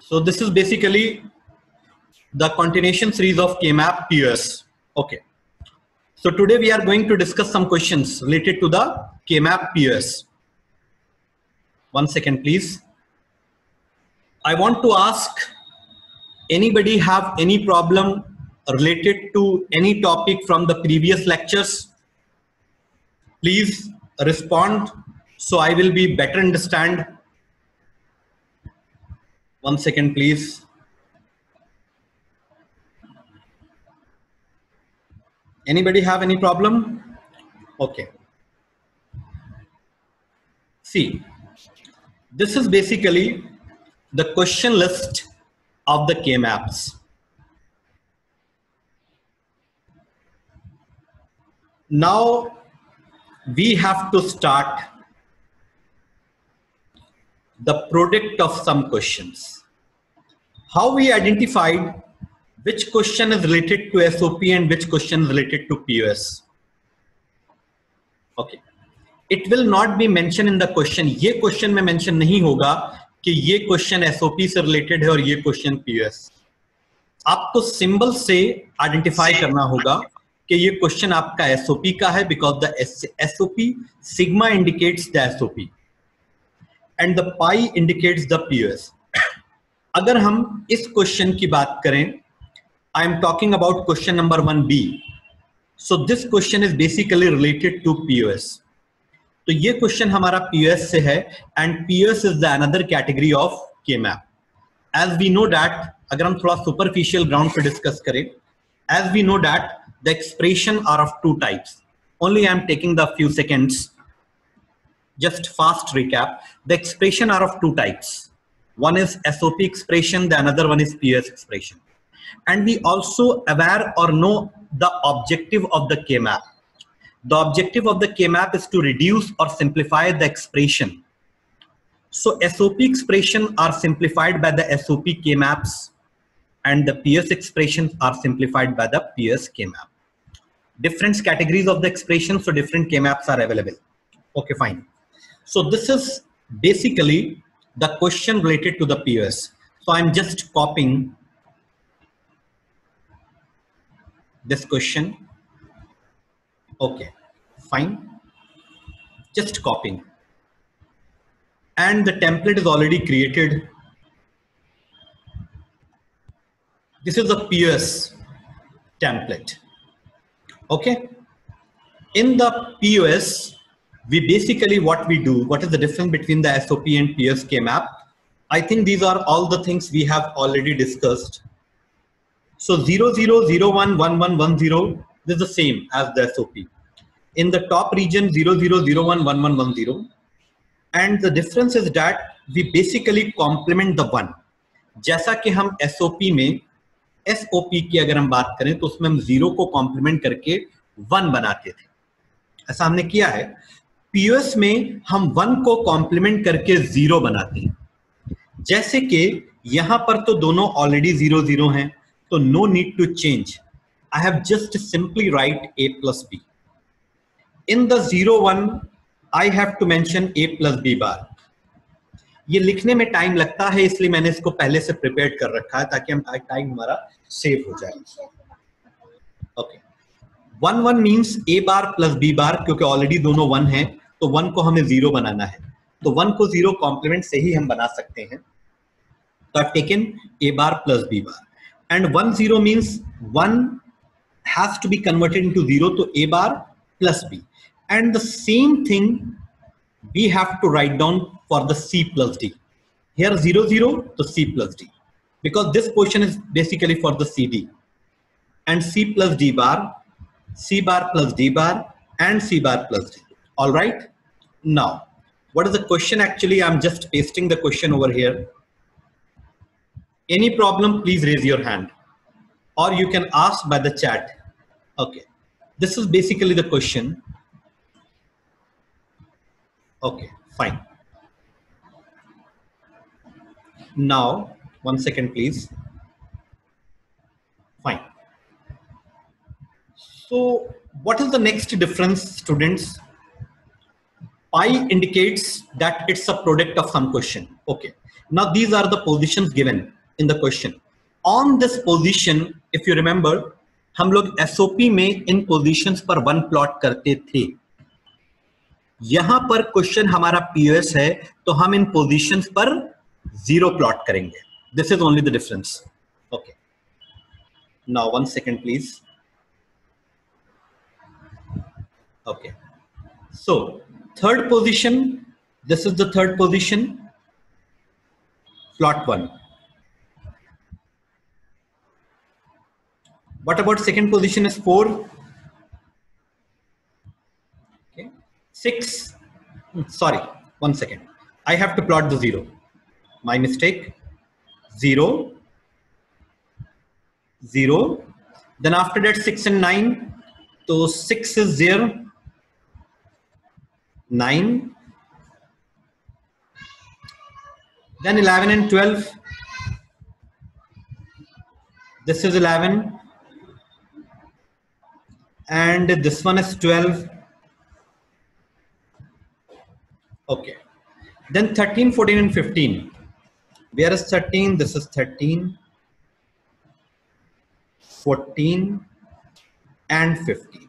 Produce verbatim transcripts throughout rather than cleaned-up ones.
So this is basically the continuation series of K-map P U S. Okay. So today we are going to discuss some questions related to the K-map P U S. One second, please. I want to ask, anybody have any problem related to any topic from the previous lectures? Please respond so I will be better understand. One second, please. Anybody have any problem? Okay. See, this is basically the question list of the K-maps. Now we have to start the product of some questions. How we identified which question is related to S O P and which question is related to P U S? Okay. It will not be mentioned in the question. ये question में mention नहीं होगा कि ये question S O P से related है और ये question P U S. आपको symbol से identify करना होगा कि ये question आपका S O P का है because the S O P sigma indicates the S O P and the pi indicates the P U S. अगर हम इस question की बात करें, I am talking about question number one B. So this question is basically related to P U S. तो ये question हमारा P U S से है and P U S is the another category of K-map. As we know that, अगर हम थोड़ा superficial ground पे discuss करें, as we know that the expression are of two types. Only I am taking the few seconds. Just fast recap. The expression are of two types. One is S O P expression, the another one is P U S expression. And we also aware or know the objective of the K-map. The objective of the K-map is to reduce or simplify the expression. So S O P expression are simplified by the S O P K-maps and the P U S expressions are simplified by the P U S K-map. Different categories of the expression, so different K-maps are available. Okay, fine. So this is basically the question related to the P U S. So I'm just copying this question. Okay, fine. Just copying. And the template is already created. This is the P U S template. Okay. In the P U S, we basically what we do, what is the difference between the S O P and P U S K-map? I think these are all the things we have already discussed. So zero zero zero one one one one zero is the same as the S O P. In the top region zero zero zero one one one one zero, and the difference is that we basically complement the one. जैसा कि हम S O P में S O P की अगर हम बात करें तो उसमें हम जीरो को कॉम्प्लीमेंट करके वन बनाते थे, ऐसा हमने किया है. P U S में हम वन को कॉम्प्लीमेंट करके जीरो बनाते हैं. जैसे कि यहां पर तो दोनों ऑलरेडी जीरो जीरो हैं, तो no need to change. I have just simply write A plus B. In the zero one, I have to mention A plus B bar. ये लिखने में टाइम लगता है, इसलिए मैंने इसको पहले से प्रिपेयर कर रखा है ताकि हम टाइम हमारा सेव हो जाए. Okay. One one means A bar plus B bar, क्योंकि ऑलरेडी दोनों वन हैं, तो वन को हमें जीरो बनाना है, तो वन को जीरो कॉम्प्लीमेंट से ही हम बना सकते हैं. तो I've taken A bar plus B bar. And one zero means one has to be converted into zero to A bar plus B. And the same thing we have to write down for the C plus D. Here zero zero to C plus D, because this portion is basically for the C D. And C plus D bar, C bar plus D bar, and C bar plus D. All right. Now, what is the question actually? I'm just pasting the question over here. Any problem, please raise your hand, or you can ask by the chat. Okay, this is basically the question. Okay, fine. Now, one second, please. Fine. So, what is the next difference, students? pi indicates that it's a product of some question. Okay, now these are the positions given in the question. On this position, if you remember, हम लोग S O P में इन positions पर one plot करते थे. यहां पर question हमारा P O S है, तो हम इन positions पर जीरो प्लॉट करेंगे. This is only the difference. Okay. Now one second, please. Okay. So third position, this is the third position, plot one. What about second position is four? Okay. Six, sorry, one second. I have to plot the zero. My mistake. Zero, zero. Then after that six and nine. So six is there. Nine. Then eleven and twelve. This is eleven. And this one is twelve. Okay. Then thirteen, fourteen, and fifteen. Where is thirteen? This is thirteen, fourteen, and fifteen.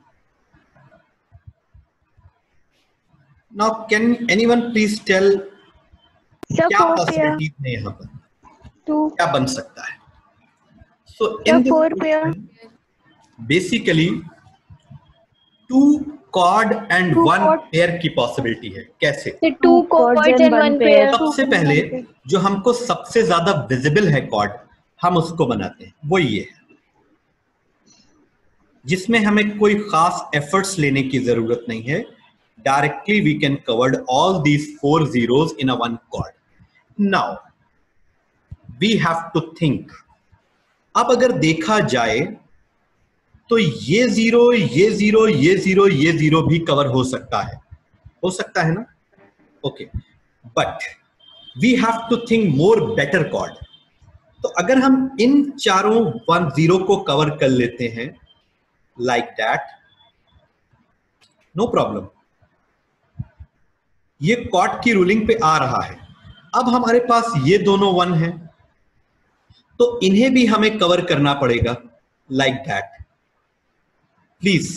Now, can anyone please tell क्या possibilities हैं यहाँ पर? क्या बन सकता है? So in this question, basically two chord and two one chord. pair की possibility है. कैसे? two chords and one pair. सबसे पहले जो हमको सबसे ज्यादा visible है chord, हम उसको बनाते हैं. वो ये है, जिसमें हमें कोई खास efforts लेने की जरूरत नहीं है. Directly we can cover all these four zeros in a one chord. Now we have to think. अब अगर देखा जाए तो ये जीरो, ये जीरो, ये जीरो, ये जीरो भी कवर हो सकता है. हो सकता है ना? Okay, but we have to think more better quad. तो अगर हम इन चारों वन जीरो को कवर कर लेते हैं लाइक दैट, नो प्रॉब्लम. ये कॉर्ड की रूलिंग पे आ रहा है. अब हमारे पास ये दोनों वन हैं, तो इन्हें भी हमें कवर करना पड़ेगा like that. Please.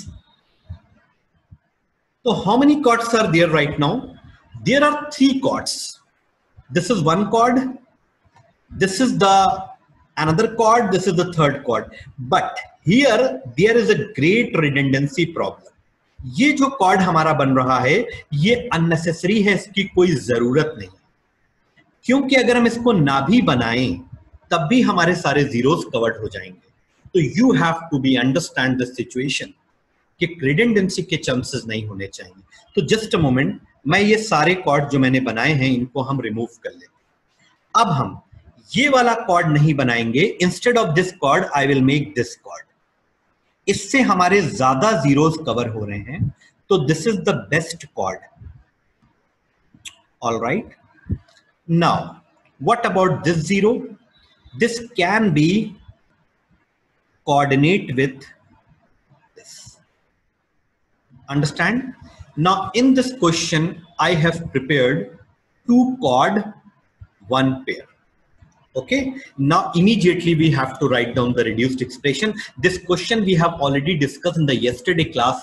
So how many chords are there right now? There are three chords. This is one chord. This is the another chord. This is the third chord. But here there is a great redundancy problem. ये जो chord हमारा बन रहा है, ये unnecessary है, इसकी कोई जरूरत नहीं. क्योंकि अगर हम इसको ना भी बनाएं, तब भी हमारे सारे zeros covered हो जाएंगे. तो you have to be understand the situation कि redundancy के chances नहीं होने चाहिए. तो just a moment, मैं ये सारे chord जो मैंने बनाए हैं इनको हम remove कर लेते हैं. अब हम ये वाला chord नहीं बनाएंगे. Instead of this chord, I will make this chord. इससे हमारे ज्यादा zeros cover हो रहे हैं. तो this is the best chord. All right. Now, what about this zero? This can be coordinate with this. Understand? Now in this question, I have prepared two chord, one pair. Okay. Now immediately we have to write down the reduced expression. This question we have already discussed in the yesterday class.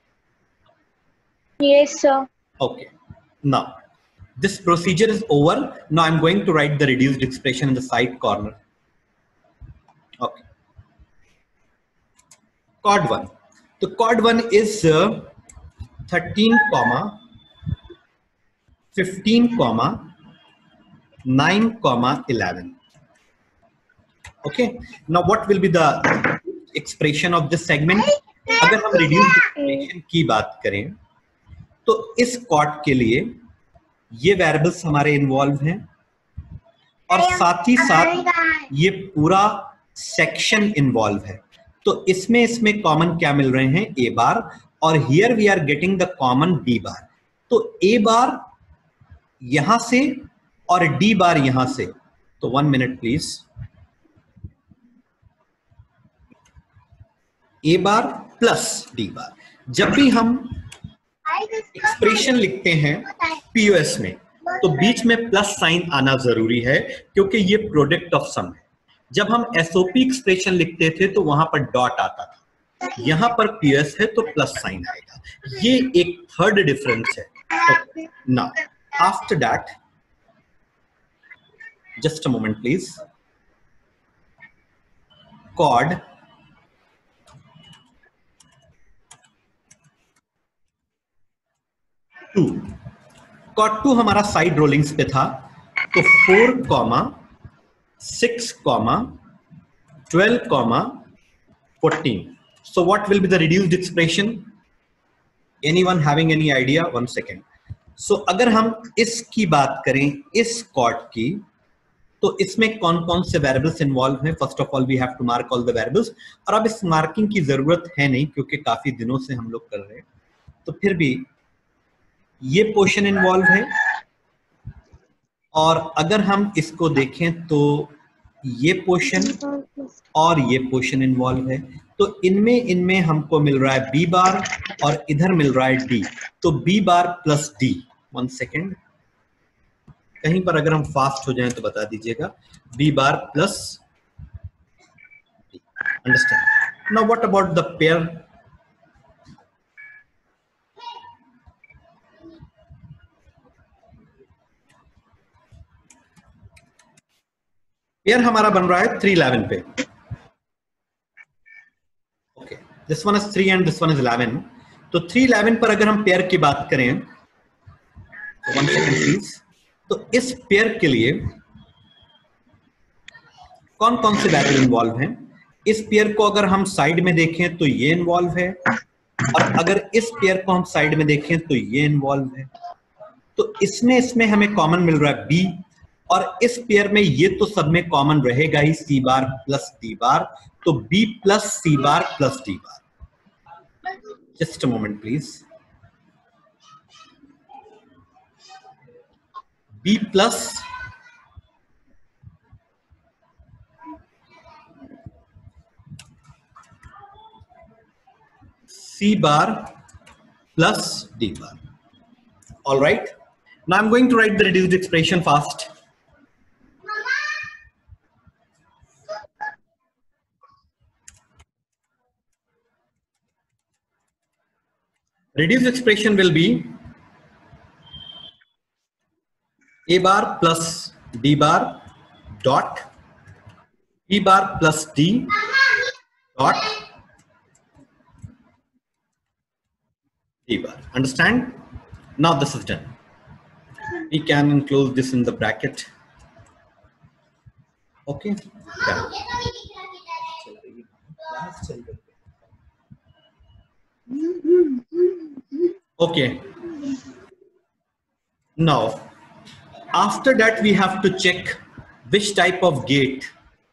Yes, sir. Okay. Now this procedure is over. Now I'm going to write the reduced expression in the side corner. Okay. Chord one. The chord one is uh, thirteen comma fifteen comma nine comma eleven. Okay. Now what will be the expression of this segment? अगर हम reduced expression की बात करें तो इस chord के लिए ये variables हमारे involve हैं और साथ ही साथ ये पूरा section involve है. तो इसमें इसमें कॉमन क्या मिल रहे हैं? A bar. और here we are getting the common D bar. तो ए बार यहां से और डी बार यहां से. तो one minute please. A bar plus D bar. जब भी हम एक्सप्रेशन लिखते हैं पीओएस में तो बीच में प्लस साइन आना जरूरी है क्योंकि ये प्रोडक्ट ऑफ सम है। जब हम एसओपी एक्सप्रेशन लिखते थे तो वहां पर डॉट आता था, यहां पर पीओएस है तो प्लस साइन आएगा। ये एक थर्ड डिफरेंस है। Now after that, just a moment please, quad two, quad two हमारा साइड रोलिंग्स पे था तो four comma six comma twelve comma fourteen. So what will be the reduced expression? Anyone having any idea? One second. So अगर हम इसकी बात करें इस कॉर्ड की तो इसमें कौन कौन से वेरिएबल्स इन्वॉल्व हैं? First of all we have to mark all the variables, और अब इस मार्किंग की जरूरत है नहीं क्योंकि काफी दिनों से हम लोग कर रहे हैं, तो फिर भी ये पोर्शन इन्वॉल्व है। और अगर हम इसको देखें तो ये पोर्शन और ये पोर्शन इन्वॉल्व है, तो इनमें इनमें हमको मिल रहा है बी बार और इधर मिल रहा है डी, तो B bar plus D. One second, कहीं पर अगर हम फास्ट हो जाएं तो बता दीजिएगा। B bar plus D, understand? Now what about the pair? Pair हमारा बन रहा है थ्री इलेवन पे। Okay, this one is three and this one is eleven, तो थ्री इलेवन पर अगर हम पेयर की बात करें, वन सेकेंड प्लीज, तो इस पेयर के लिए कौन कौन से वेरिएबल इन्वॉल्व हैं? इस पेयर को अगर हम साइड में देखें तो ये इन्वॉल्व है, और अगर इस पेयर को हम साइड में देखें तो ये इन्वॉल्व है। तो इसमें इसमें हमें कॉमन मिल रहा है बी, और इस पेयर में ये तो सब में कॉमन रहेगा ही, सी बार प्लस डी बार, तो B plus C bar plus D bar. Just a moment please, B plus C bar plus d bar. All right. Now I'm going to write the reduced expression fast. Reduced expression will be a bar plus d bar dot b bar plus d dot d bar. Understand? Now this is done. We can enclose this in the bracket. Okay. Yeah. Okay. Now, after that, we have to check which type of gate.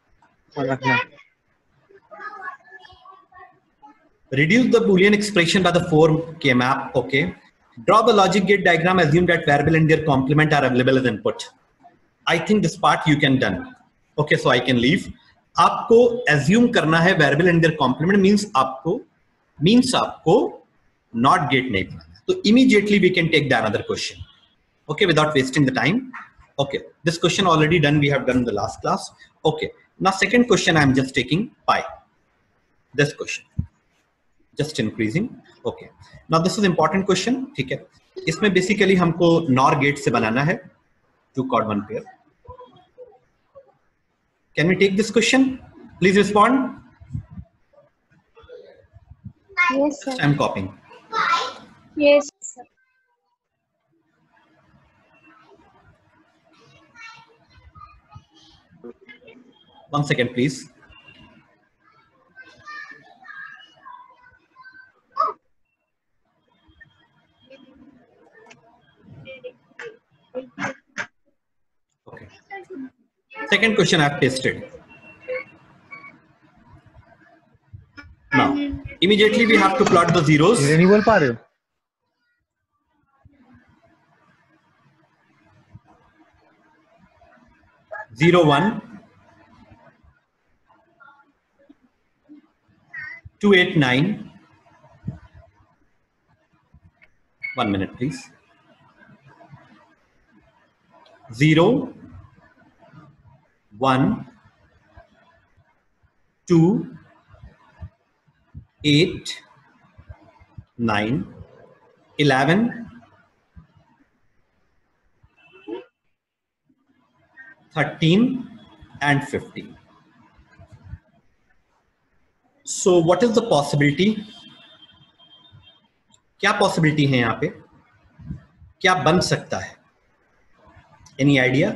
Reduce the Boolean expression by the form K map. Okay. Draw the logic gate diagram. Assume that variable and their complement are available as input. I think this part you can done. Okay, so I can leave. आपको assume करना है variable and their complement means आपको means आपको not gate नहीं बनाना. So immediately we can take the another question. Okay, without wasting the time. Okay, this question already done. We have done in the last class. Okay, now second question I am just taking pi. This question. Just increasing. Okay. Now this is important question. ठीक है. इसमें basically हमको nor gate से बनाना है two chord one pair. Can we take this question? Please respond. Yes, sir. I'm copying. Yes, sir. One second, please. Okay. Second question I've pasted. Now, immediately we have to plot the zeros. नहीं बोल पा रहे हो? Zero one, two eight nine, One minute, please. Zero, one, two, eight, nine, eleven, thirteen, and fifteen. So what is the possibility? क्या possibility है यहाँ पे? क्या बन सकता है? Any idea?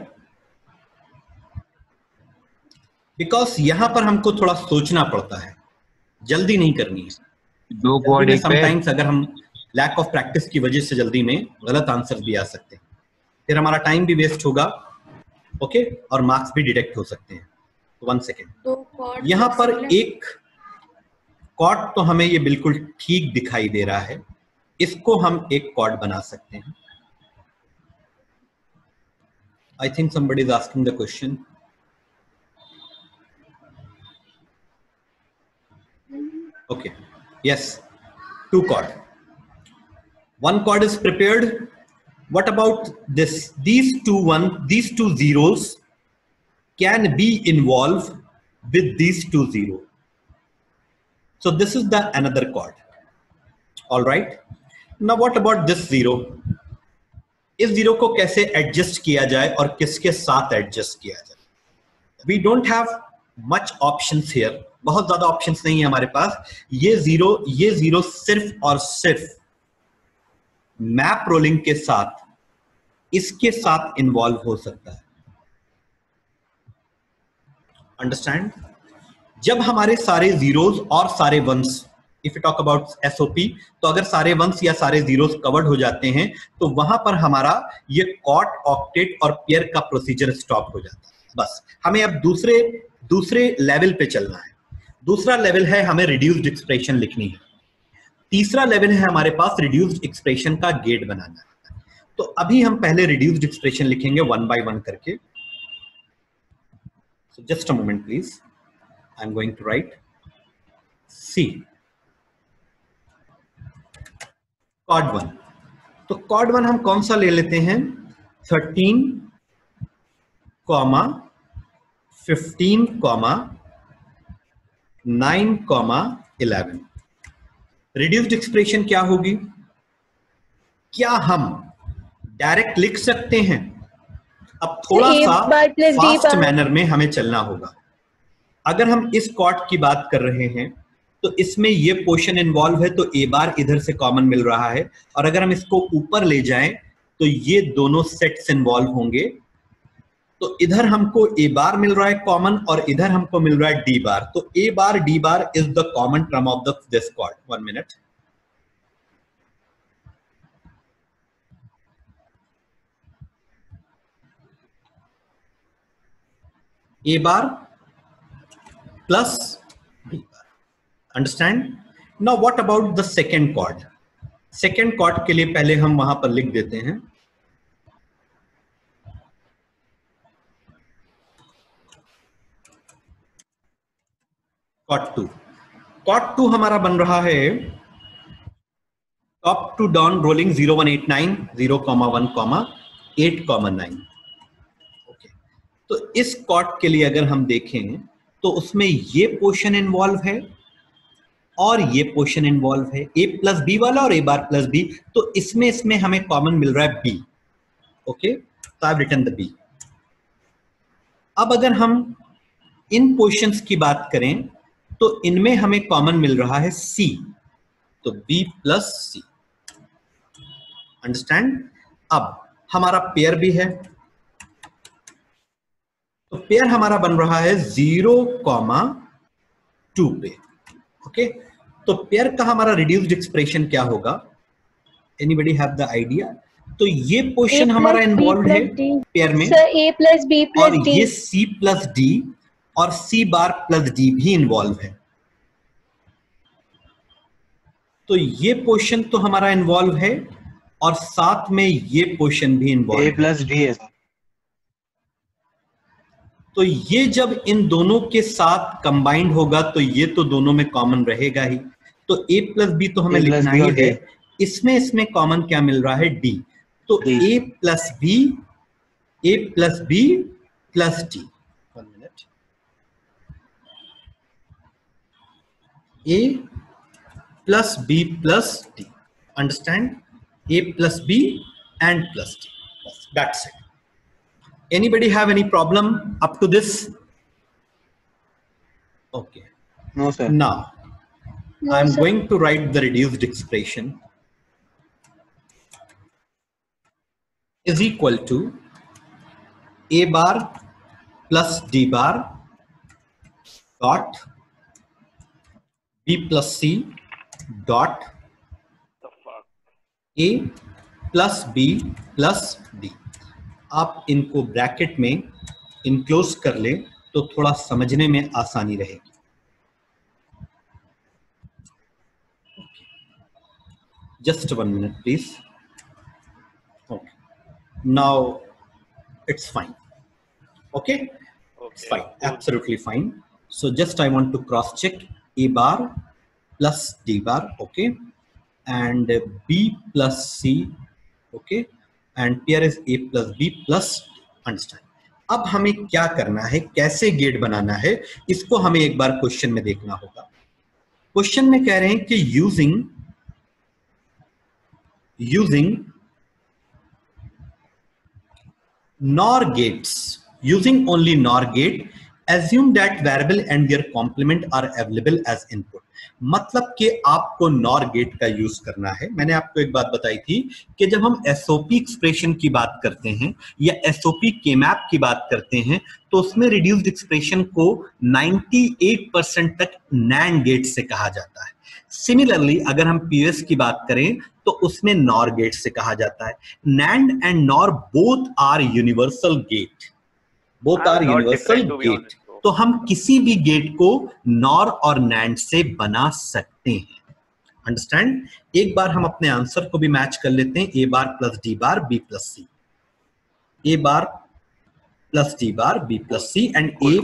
Because यहाँ पर हमको थोड़ा सोचना पड़ता है, जल्दी नहीं करनी है। दो क्वाड एक पे। Sometimes अगर हम lack of practice की वजह से जल्दी में गलत आंसर भी आ सकते हैं, फिर हमारा टाइम भी वेस्ट होगा, ओके okay? और मार्क्स भी डिडक्ट हो सकते हैं। वन सेकेंड, यहाँ पर एक कॉर्ड तो हमें ये बिल्कुल ठीक दिखाई दे रहा है, इसको हम एक कॉर्ड बना सकते हैं। I think somebody is asking the question. Okay, yes, two chord. One chord is prepared. What about this? These two one, these two zeros can be involved with these two zero. So this is the another chord. All right. Now what about this zero? इस zero को कैसे adjust किया जाए और किसके साथ adjust किया जाए? We don't have much options here. बहुत ज्यादा ऑप्शंस नहीं है हमारे पास। ये जीरो ये जीरो सिर्फ और सिर्फ मैप रोलिंग के साथ इसके साथ इन्वॉल्व हो सकता है। अंडरस्टैंड? जब हमारे सारे जीरोस और सारे ones, if you talk about SOP, तो अगर सारे वंस या सारे जीरोस कवर्ड हो जाते हैं तो वहां पर हमारा ये कॉट, ऑक्टेट और पेयर का प्रोसीजर स्टॉप हो जाता है। बस हमें अब दूसरे दूसरे लेवल पे चलना है। दूसरा लेवल है हमें रिड्यूस्ड एक्सप्रेशन लिखनी है। तीसरा लेवल है हमारे पास रिड्यूस्ड एक्सप्रेशन का गेट बनाना है। तो अभी हम पहले रिड्यूस्ड एक्सप्रेशन लिखेंगे वन बाय वन करके। So just a moment please, I am going to write C quad one. तो कॉर्ड वन हम कौन सा ले लेते हैं? Thirteen comma fifteen comma nine comma eleven. Reduced expression क्या होगी? क्या हम डायरेक्ट लिख सकते हैं? अब थोड़ा सा फास्ट मैनर में हमें चलना होगा। अगर हम इस कॉर्ड की बात कर रहे हैं तो इसमें ये पोर्शन इन्वॉल्व है, तो ए बार इधर से कॉमन मिल रहा है, और अगर हम इसको ऊपर ले जाएं तो ये दोनों सेट्स इन्वॉल्व होंगे। तो इधर हमको ए बार मिल रहा है कॉमन और इधर हमको मिल रहा है डी बार। तो A bar D bar is the common term of the this quad. One minute, A bar plus D bar. Understand? Now what about the second quad? Second quad के लिए पहले हम वहां पर लिख देते हैं कॉर्ड टू। कॉर्ड टू हमारा बन रहा है top to down rolling zero one eight nine zero comma one comma eight comma nine. Okay, तो इस कॉर्ड के लिए अगर हम देखें तो उसमें ये पोर्शन इन्वॉल्व है और ये पोर्शन इन्वॉल्व है, ए प्लस बी वाला और ए बार प्लस बी। तो इसमें इसमें हमें कॉमन मिल रहा है बी। ओके, तो I have written the B. अब अगर हम इन पोर्शंस की बात करें तो इनमें हमें कॉमन मिल रहा है सी, तो बी प्लस सी। अंडरस्टैंड? अब हमारा पेयर भी है, तो पेयर हमारा बन रहा है जीरो कॉमा टू पे। ओके, तो पेयर का हमारा रिड्यूस्ड एक्सप्रेशन क्या होगा? Anybody have the idea? तो ये पोर्शन हमारा इन्वॉल्व है पेयर में, ए प्लस बी प्लस और ये सी प्लस डी और सी बार प्लस डी भी इन्वॉल्व है। तो ये पोर्शन तो हमारा इन्वॉल्व है और साथ में ये पोर्शन भी इन्वॉल्व है, ए प्लस डी है। तो ये जब इन दोनों के साथ कंबाइंड होगा तो ये तो दोनों में कॉमन रहेगा ही। तो a प्लस बी तो हमें लिखना ही है, इसमें इसमें कॉमन क्या मिल रहा है? डी। तो A plus B, A plus B plus D. One minute, A plus B plus D, understand? A plus B and plus D, that's it. Anybody have any problem up to this? Okay. No, sir. Now, No, I'm sir. going to write the reduced expression is equal to a bar plus d bar dot b plus c dot a plus b plus d. आप इनको bracket में enclose कर ले तो थोड़ा समझने में आसानी रहेगी. Just one minute, please. Okay. Now it's fine. Okay. Okay. It's fine. Absolutely fine. So just I want to cross check a bar plus d bar. Okay. And b plus c. Okay. And here is a plus b plus. Understand? अब हमें क्या करना है, कैसे gate बनाना है, इसको हमें एक बार क्वेश्चन में देखना होगा. क्वेश्चन में कह रहे हैं कि using using NOR gates, using only NOR gate, assume that variable and their complement are available as input. मतलब कि आपको NOR गेट का यूज करना है. मैंने आपको एक बात बताई थी कि जब हम एसओपी एक्सप्रेशन की बात करते हैं या एसओपी के मैप की बात करते हैं तो उसमें रिड्यूस्ड एक्सप्रेशन को अट्ठानवे परसेंट तक नैंड गेट से कहा जाता है. सिमिलरली अगर हम पीएस की बात करें तो उसमें नॉर गेट से कहा जाता है. NAND and NOR both are universal gate, both are universal gate. तो हम किसी भी गेट को नॉर और नैंड से बना सकते हैं. अंडरस्टैंड? एक बार हम अपने आंसर को भी मैच कर लेते हैं. A bar plus D bar B plus C, A bar plus D bar B plus C and A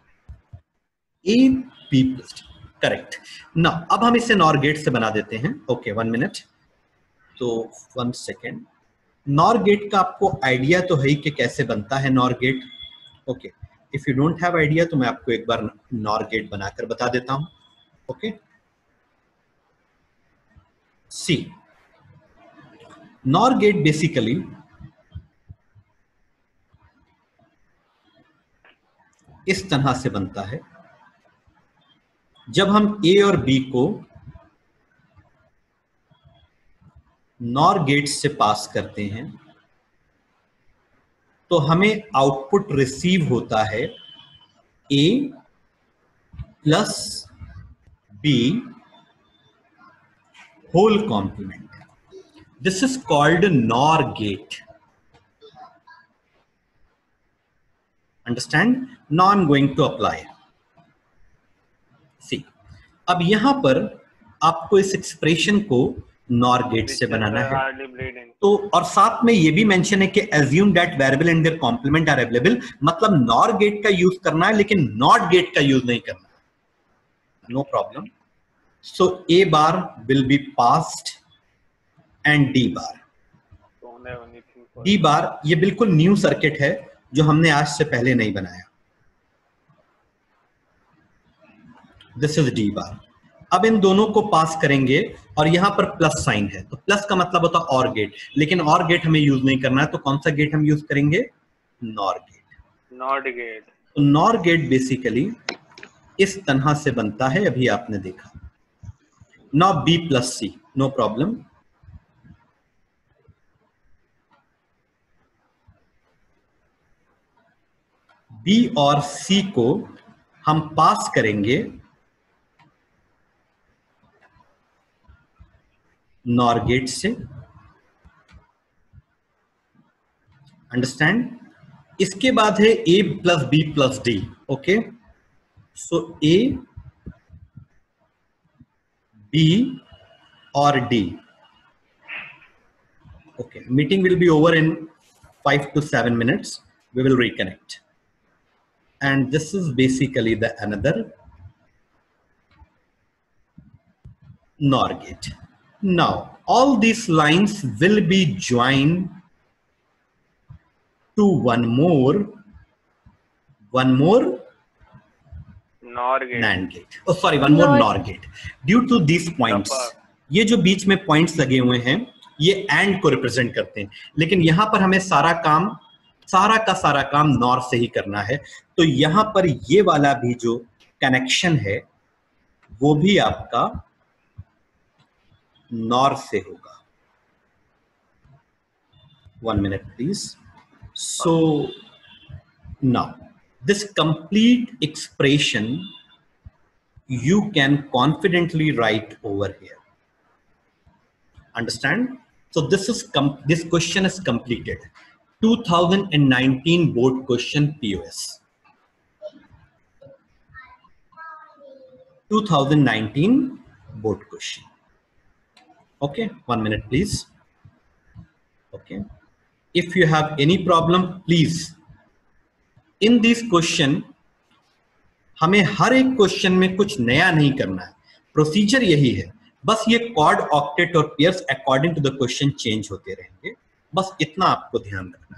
A B plus D. Correct. ना अब हम इसे नॉर गेट से बना देते हैं. Okay, one minute. तो वन सेकेंड. नॉर गेट का आपको आइडिया तो है ही कि कैसे बनता है NOR gate. Okay, if you don't have idea तो मैं आपको एक बार नॉर गेट बनाकर बता देता हूं. Okay, see NOR gate basically इस तरह से बनता है. जब हम ए और बी को नॉर गेट से पास करते हैं तो हमें आउटपुट रिसीव होता है A plus B whole complement. This is called NOR gate. Understand? Now I am going to apply. See, अब यहां पर आपको इस एक्सप्रेशन को नॉर गेट से बनाना है. तो और साथ में ये भी मेंशन है कि assume that variable and their complement are available. मतलब नॉर गेट का यूज करना है लेकिन नॉट गेट का यूज नहीं करना. No problem. So A bar will be passed and D bar. D bar ये बिल्कुल न्यू सर्किट है जो हमने आज से पहले नहीं बनाया. This is D bar. अब इन दोनों को पास करेंगे और यहां पर प्लस साइन है तो प्लस का मतलब होता है और गेट, लेकिन और गेट हमें यूज नहीं करना है. तो कौन सा गेट हम यूज करेंगे? NOR gate. NOT gate. तो नॉर गेट बेसिकली इस तरह से बनता है, अभी आपने देखा. Now B plus C, no problem. B और सी को हम पास करेंगे नॉर गेट से. अंडरस्टैंड? इसके बाद है A plus B plus D. Okay, so A B और D. Okay, meeting will be over in five to seven minutes. We will reconnect and this is basically the another NOR gate. Now, all these lines will be joined to one more, one more NOR gate. NAND gate. Oh, sorry, one more NOR gate. Due to these points, ये जो बीच में points लगे हुए हैं, ये AND को represent करते हैं. लेकिन यहाँ पर हमें सारा काम, सारा का सारा काम NOR से ही करना है. तो यहाँ पर ये वाला भी जो connection है, वो भी आपका NOR से होगा. One minute, please. So now, this complete expression you can confidently write over here. Understand? So this is com this question is completed. two thousand nineteen board question P O S. two thousand nineteen board question. Okay, one minute, please. Okay. If you have any problem, please. In this question, हमें हर एक question में कुछ नया नहीं करना है. Procedure यही है. बस ये कॉर्ड, ऑक्टेट और pairs according to the question change होते रहेंगे. बस इतना आपको ध्यान रखना है.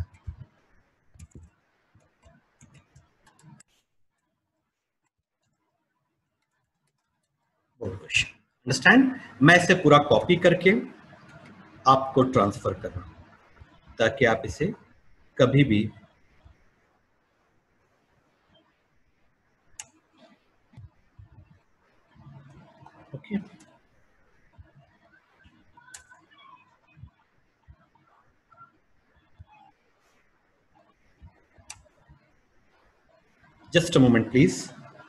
Question understand? मैं इसे पूरा कॉपी करके आपको ट्रांसफर कर रहा हूं ताकि आप इसे कभी भी okay. Just a moment, please.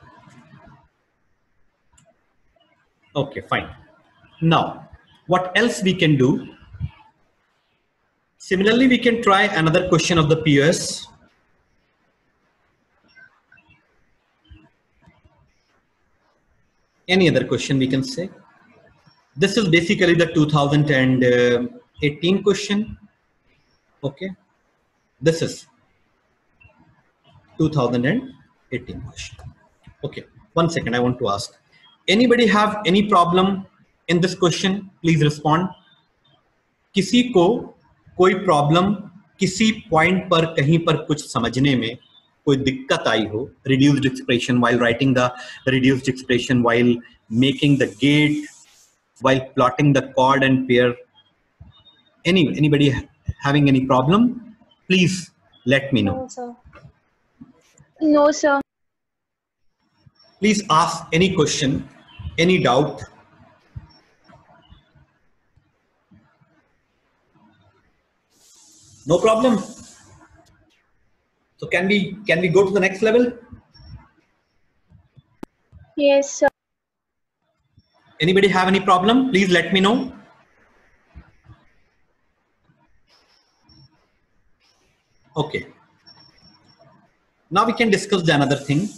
Okay, fine. Now, what else we can do? Similarly, we can try another question of the P O S. Any other question we can say? This is basically the two thousand eighteen question. Okay. This is two thousand eighteen question. Okay. One second. I want to ask. Anybody have any problem in this question? Please respond. किसी को कोई problem किसी point पर कहीं पर कुछ समझने में कोई दिक्कत आई हो, reduced expression while writing the reduced expression, while making the gate, while plotting the chord and pair, any anybody having any problem, please let me know. No, sir. No, sir. Please ask any question, any doubt. No problem. So can we can we go to the next level? Yes, sir. Anybody have any problem? Please let me know. Okay. Now we can discuss the another thing.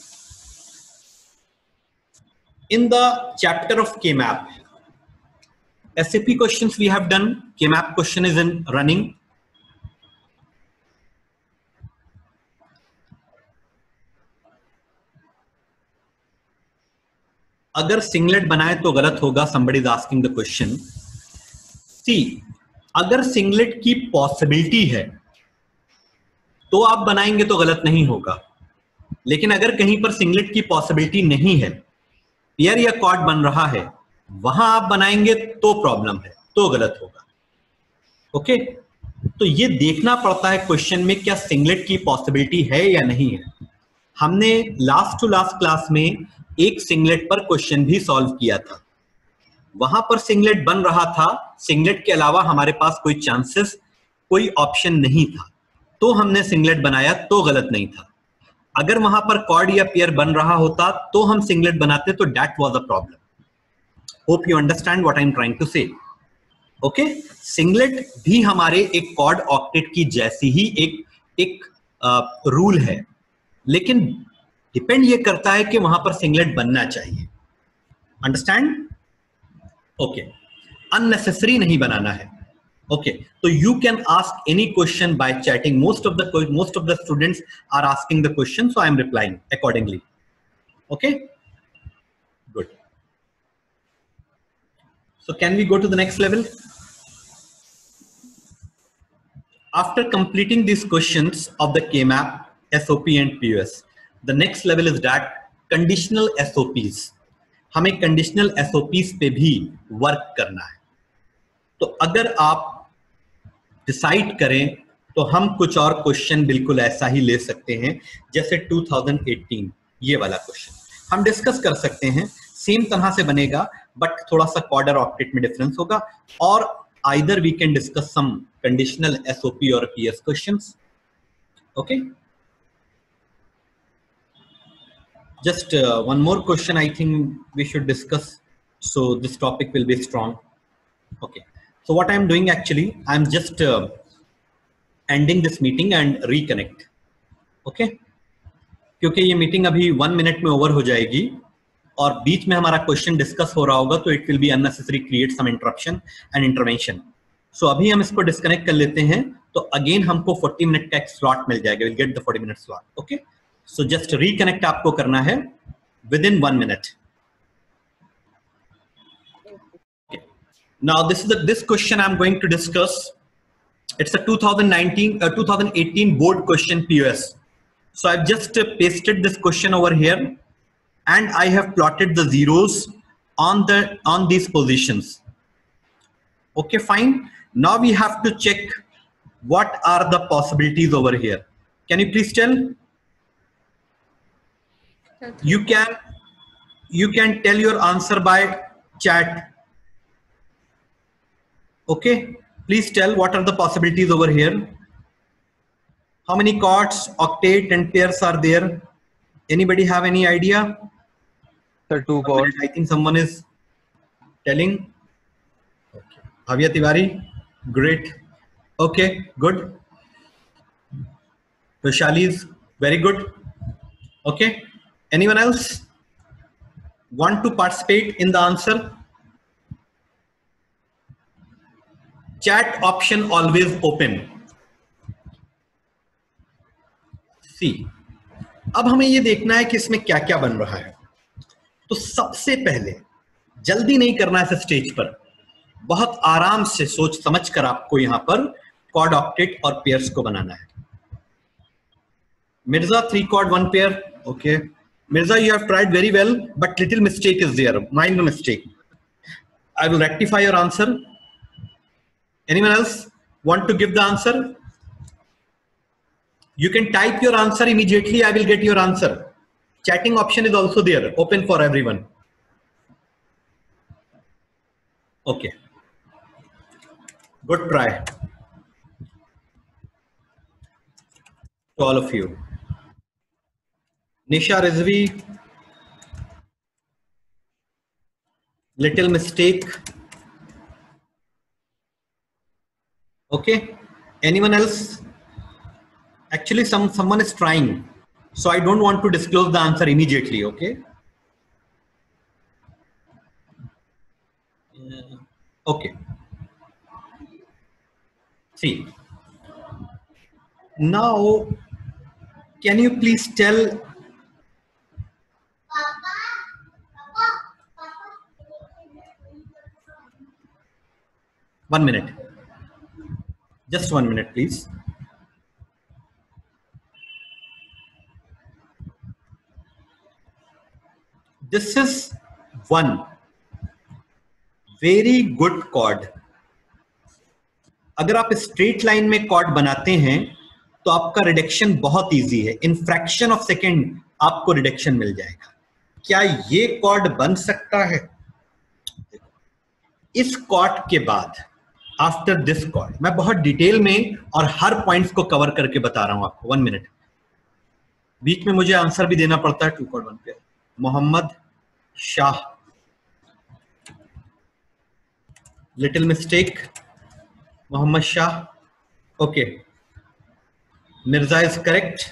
In the chapter of K map, S A P questions we have done. K map question is in running. अगर singlet बनाए तो गलत होगा. somebody is asking the question. See, अगर singlet की possibility है तो आप बनाएंगे तो गलत नहीं होगा. लेकिन अगर कहीं पर सिंगलेट की पॉसिबिलिटी नहीं है, पेयर या कॉर्ड बन रहा है, वहां आप बनाएंगे तो प्रॉब्लम है, तो गलत होगा. ओके. तो ये देखना पड़ता है क्वेश्चन में क्या सिंगलेट की पॉसिबिलिटी है या नहीं है. हमने लास्ट टू लास्ट क्लास में एक सिंगलेट पर क्वेश्चन भी सॉल्व किया था. वहां पर सिंगलेट बन रहा था, सिंगलेट के अलावा हमारे पास कोई चांसेस, कोई ऑप्शन नहीं था, तो हमने सिंगलेट बनाया तो गलत नहीं था. अगर वहां पर कॉर्ड या पेयर बन रहा होता तो हम सिंगलेट बनाते तो that was a problem. Hope you understand what I am trying to say. Okay. Singlet भी हमारे एक कॉर्ड ऑक्टेट की जैसी ही एक एक रूल uh, है, लेकिन डिपेंड ये करता है कि वहां पर सिंगलेट बनना चाहिए. अंडरस्टैंड? ओके. अननेसेसरी नहीं बनाना है. ओके. तो you can ask any question by chatting. Most of the most of the students are asking the question, so I am replying accordingly. Okay, good. So can we go to the next level? After completing these questions of the K map, S O P and P U S, the next level is that conditional S O Ps. हमें conditional S O Ps पे भी work करना है. तो अगर आप decide करें तो हम कुछ और क्वेश्चन बिल्कुल ऐसा ही ले सकते हैं जैसे टू थाउजेंड एटीन ये वाला क्वेश्चन हम डिस्कस कर सकते हैं. सेम तरह से बनेगा बट थोड़ा सा क्वाड्र ऑक्टेट में डिफरेंस होगा. और either we can discuss some conditional SOP और PS questions. Okay, just uh, one more question I think we should discuss, so this topic will be strong. Okay, so what I'm doing actually, I'm just uh, ending this meeting and reconnect. Okay, क्योंकि ये meeting अभी one minute में over हो जाएगी और बीच में हमारा question discuss हो रहा होगा तो it will be unnecessary create some interruption and intervention. So अभी हम इसको डिस्कनेक्ट कर लेते हैं तो अगेन हमको फोर्टी मिनट का एक स्लॉट मिल जाएगा. Will get the forty minute slot. Okay, so just reconnect आपको करना है within one minute. Now this is this question I am going to discuss. It's a twenty nineteen, uh, twenty eighteen board question P O S. So I've just uh, pasted this question over here, and I have plotted the zeros on the on these positions. Okay, fine. Now we have to check what are the possibilities over here. Can you please tell? You can you can tell your answer by chat. Okay. Please tell what are the possibilities over here. How many chords, octet and pairs are there? Anybody have any idea? Sir, two chords. I think someone is telling. Okay. Bhavya Tiwari, great. Okay, good. Vishali is very good. Okay. Anyone else want to participate in the answer? Chat option always open. See, अब हमें ये देखना है कि इसमें क्या क्या बन रहा है. तो सबसे पहले जल्दी नहीं करना है स्टेज पर, बहुत आराम से सोच समझ कर आपको यहां पर कॉर्ड ऑक्टेट और पेयर्स को बनाना है. Mirza three quad one pair. Okay Mirza, you have tried very well but little mistake is there. Mind mistake. I will rectify your answer. Anyone else want to give the answer? You can type your answer immediately. I will get your answer. Chatting option is also there, open for everyone. Okay. Good try to all of you. Nisha Rizvi, little mistake. Okay, anyone else? Actually some someone is trying, so I don't want to disclose the answer immediately. Okay, uh, okay, see, now can you please tell one minute. Just one minute, please. This is one very good chord. अगर आप straight line में cord बनाते हैं तो आपका reduction बहुत easy है. In fraction of second आपको रिडक्शन मिल जाएगा. क्या ये कॉर्ड बन सकता है? इस कॉर्ड के बाद आफ्टर दिस कॉर्ड मैं बहुत डिटेल में और हर पॉइंट्स को कवर करके बता रहा हूं आपको. One minute. बीच में मुझे आंसर भी देना पड़ता है. To quad one pair Mohammad Shah, little mistake. Mohammad Shah. Okay, Mirza is correct.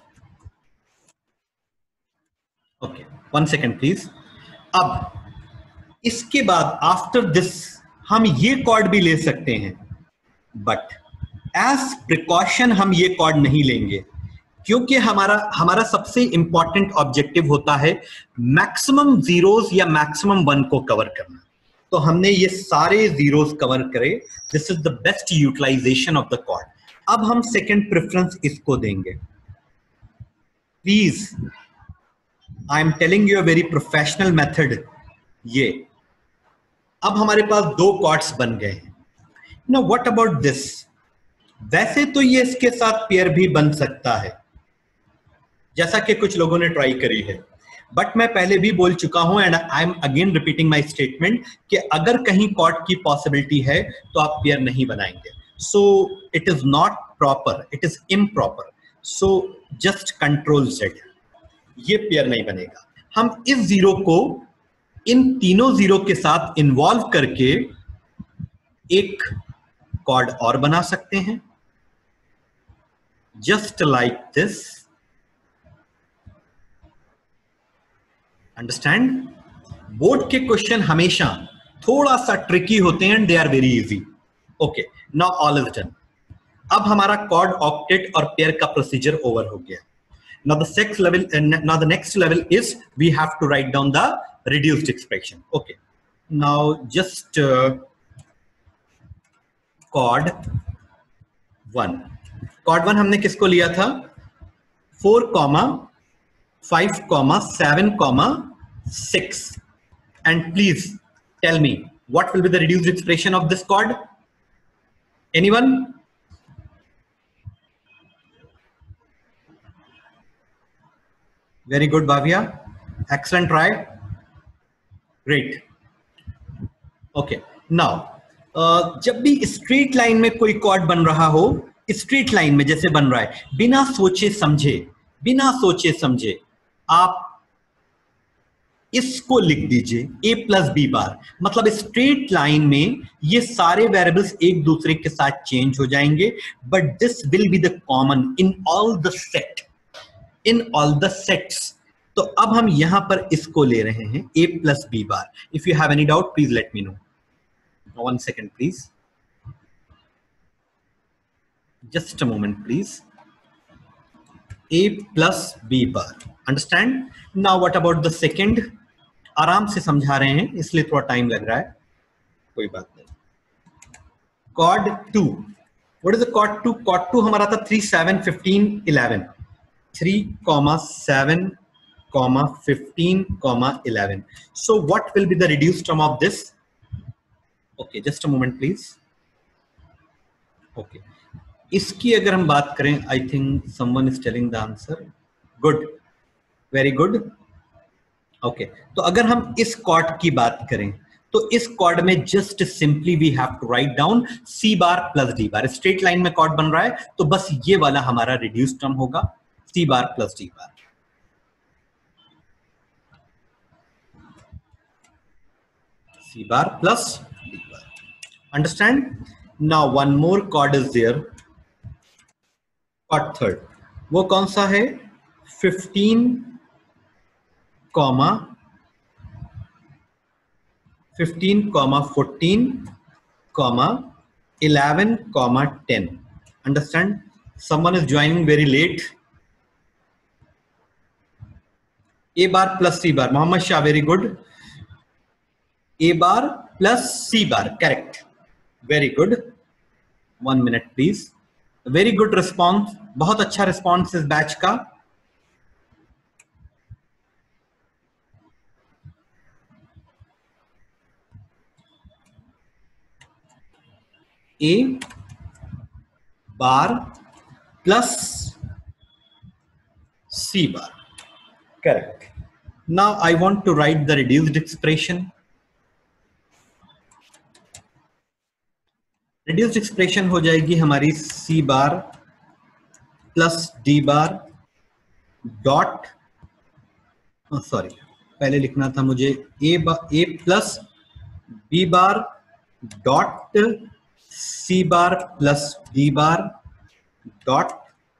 Okay, one second please. अब इसके बाद आफ्टर दिस हम ये कॉर्ड भी ले सकते हैं, बट एज प्रिकॉशन हम ये कॉर्ड नहीं लेंगे क्योंकि हमारा हमारा सबसे इंपॉर्टेंट ऑब्जेक्टिव होता है मैक्सिमम जीरोस या मैक्सिमम वन को कवर करना. तो हमने ये सारे जीरोस कवर करे. This is the best utilization of the quad. अब हम सेकंड प्रेफरेंस इसको देंगे. Please, I am telling you a very professional method. ये अब हमारे पास दो कॉर्ड्स बन गए हैं. Now what about this? वैसे तो ये इसके साथ पेयर भी बन सकता है, जैसा कि कुछ लोगों ने ट्राई करी है, बट मैं पहले भी बोल चुका हूं and I am again repeating my statement कि अगर कहीं कॉर्ड की पॉसिबिलिटी है तो आप पेयर नहीं बनाएंगे. So it is not proper, it is improper. So just control Z, ये पेयर नहीं बनेगा. हम इस जीरो को इन तीनों जीरो के साथ इन्वॉल्व करके एक कॉर्ड और बना सकते हैं, just like this. Understand? Board के क्वेश्चन हमेशा थोड़ा सा ट्रिकी होते हैं and they are very easy. Okay, now all is done. अब हमारा कॉर्ड, ऑक्टेट और पेयर का प्रोसीजर ओवर हो गया. Now the next level, uh, now the next level is we have to write down the reduced expression. Okay. Now just uh, chord one. Chord one हमने किसको लिया था? four comma five comma seven comma six. And please tell me what will be the reduced expression of this chord? Anyone? Very good, Bhavya. Excellent try. Great. Okay. Now, uh, जब भी straight line में कोई cord बन रहा हो, straight line में जैसे बन रहा है, बिना सोचे समझे, बिना सोचे समझे आप इसको लिख दीजिए a प्लस बी बार. मतलब स्ट्रेट लाइन में ये सारे वेरिएबल्स एक दूसरे के साथ चेंज हो जाएंगे, but this will be the common in all the set, in all the sets. तो अब हम यहां पर इसको ले रहे हैं a plus B bar. If you have any doubt please let me know. One second please, just a moment please. a plus B bar. Understand? Now what about the second? आराम से समझा रहे हैं इसलिए थोड़ा टाइम लग रहा है, कोई बात नहीं. Quad two. What is the quad two? Quad two हमारा था three seven fifteen eleven. three comma seven comma fifteen comma eleven. So what will be the reduced term of this? Okay, just a moment please. Okay, इसकी अगर हम बात करें, I think someone is telling the answer. Good, very good. Okay, तो अगर हम इस cord की बात करें तो इस कॉर्ड में just simply we have to write down C bar plus D bar. Straight line में कॉर्ड बन रहा है तो बस ये वाला हमारा रिड्यूस टर्म होगा, C bar plus D bar. C bar plus D bar. Understand? Now one more chord is there. Chord third. वो कौन सा है? fifteen comma fifteen comma fourteen comma eleven comma ten. Understand? Someone is joining very late. A bar plus C bar. Mohammed Shah, very good. A bar plus C bar, correct. Very good. One minute, please. Very good response. बहुत अच्छा response इस batch का. A bar plus C bar. Correct. Now I want to write the reduced expression. Reduced expression हो जाएगी हमारी C bar plus D bar dot, oh sorry, पहले लिखना था मुझे A bar A plus B bar dot C bar plus D bar dot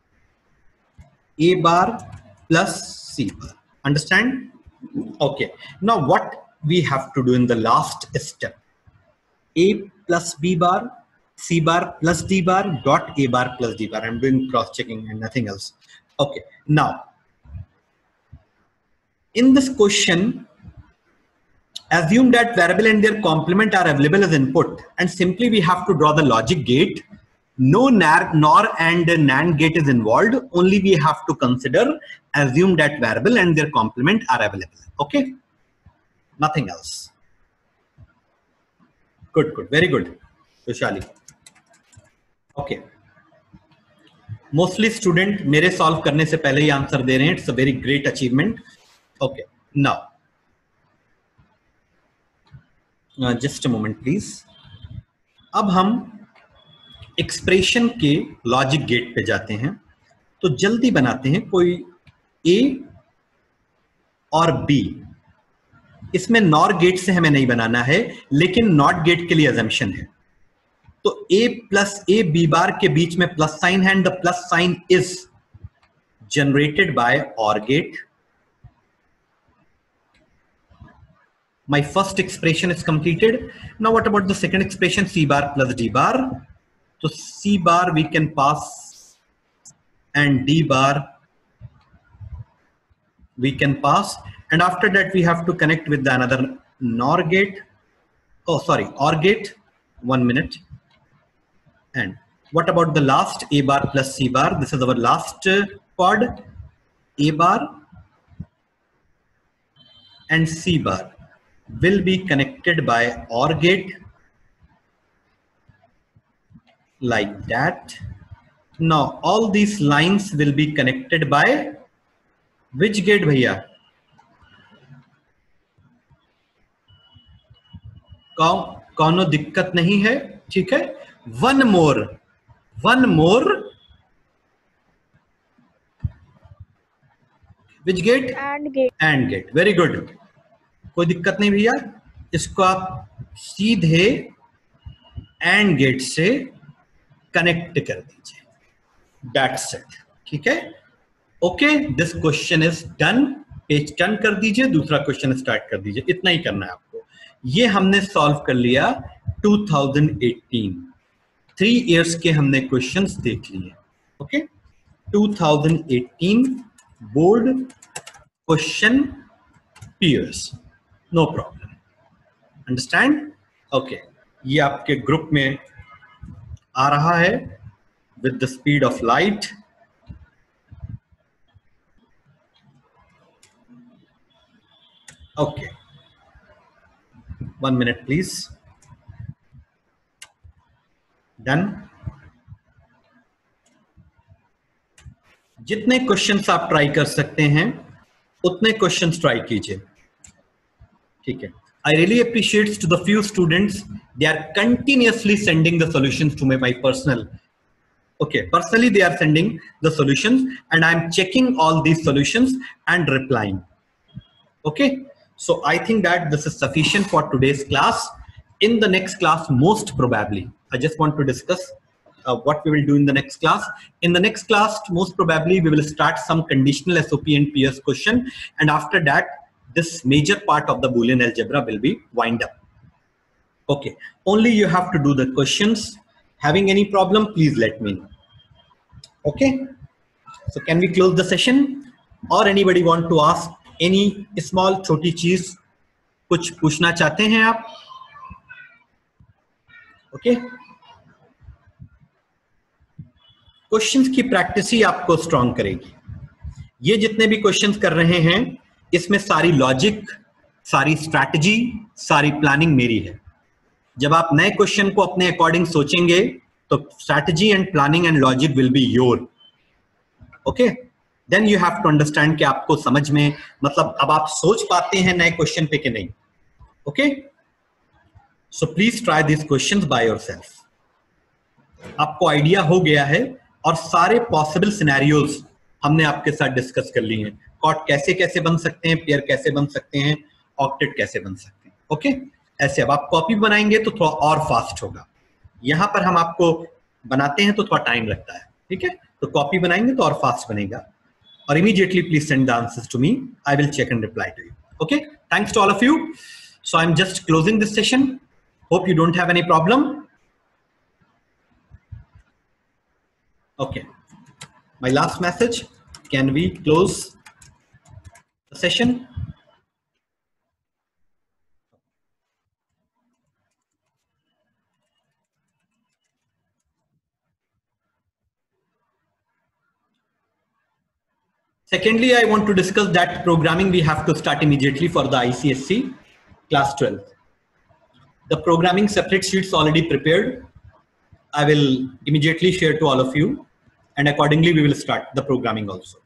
A bar plus C bar. Understand? Okay. Now what we have to do in the last step? A plus B bar, C bar plus D bar dot A bar plus D bar. I'm doing cross checking and nothing else. Okay. Now in this question Assume that variable and their complement are available as input, and simply we have to draw the logic gate. No NAR, NOR and NAND gate is involved. Only we have to consider assume that variable and their complement are available. Okay, nothing else. Good, good, very good, Vishali. Okay. Mostly student मेरे solve करने से पहले ही answer दे रहे हैं. It's a very great achievement. Okay, now uh, just a moment please. अब हम expression के logic gate पे जाते हैं. तो जल्दी बनाते हैं. कोई A और B, इसमें नॉर गेट से हमें नहीं बनाना है, लेकिन नॉट गेट के लिए अजम्पशन है. तो A plus A B bar के बीच में प्लस साइन है, and the plus sign is generated by OR gate. My first expression is completed. Now what about the second expression, C bar plus D bar? So C bar we can pass and D bar we can pass, and after that we have to connect with the another NOR gate. Oh sorry, OR gate. One minute. And what about the last A bar plus C bar? This is our last uh, quad. A bar and C bar will be connected by OR gate like that. Now all these lines will be connected by which gate भैया? कौन कौनो दिक्कत नहीं है, ठीक है. One more one more which gate? And gate. And gate. Very good, कोई दिक्कत नहीं भैया. इसको आप सीधे एंड गेट से कनेक्ट कर दीजिए. दैट्स इट, ठीक है. Okay, this question is done. Page turn कर दीजिए, दूसरा क्वेश्चन स्टार्ट कर दीजिए. इतना ही करना है आपको. ये हमने सॉल्व कर लिया two thousand eighteen. Three years के हमने क्वेश्चंस देख लिए. Okay, two thousand eighteen board question papers, no problem. Understand? Okay, ये आपके ग्रुप में आ रहा है with the speed of light. Okay, one minute please. Done. जितने क्वेश्चंस आप ट्राई कर सकते हैं उतने क्वेश्चंस ट्राई कीजिए, ठीक है. I really appreciate to the few students, they are continuously sending the solutions to me, my personal. Okay, personally they are sending the solutions and I'm checking all these solutions and replying. Okay, so I think that this is sufficient for today's class. In the next class, most probably, I just want to discuss uh, what we will do in the next class. In the next class, most probably we will start some conditional S O P and P S question, and after that, this major part of the Boolean algebra will be wind up. Okay, only you have to do the questions. Having any problem, please let me know. Okay, so can we close the session? Or anybody want to ask any small छोटी चीज कुछ पूछना चाहते हैं आप? Okay, questions की practice ही आपको स्ट्रॉन्ग करेगी. ये जितने भी क्वेश्चंस कर रहे हैं इसमें सारी लॉजिक, सारी स्ट्रैटेजी, सारी प्लानिंग मेरी है. जब आप नए क्वेश्चन को अपने अकॉर्डिंग सोचेंगे तो strategy and planning and logic will be your. Okay, then you have to understand कि आपको समझ में, मतलब अब आप सोच पाते हैं नए क्वेश्चन पे कि नहीं. Okay, so please try this questions by yourself. आपको आइडिया हो गया है और सारे पॉसिबल सिनेरियोज हमने आपके साथ डिस्कस कर लिए हैं. कॉट कैसे कैसे बन सकते हैं, पेयर कैसे बन सकते हैं, ऑक्टेट कैसे बन सकते हैं. ओके, ऐसे अब आप कॉपी बनाएंगे तो थोड़ा और फास्ट होगा. यहां पर हम आपको बनाते हैं तो थोड़ा टाइम लगता है, ठीक है. तो कॉपी बनाएंगे तो और फास्ट बनेगा. और immediately please send the answers to me. I will check and reply to you. Okay, thanks to all of you. So I'm just closing this session. Hope you don't have any problem. Okay, my last message, can we close the session? Secondly, I want to discuss that programming we have to start immediately for the I C S C class twelve. The programming separate sheets already prepared. I will immediately share to all of you, and accordingly we will start the programming also.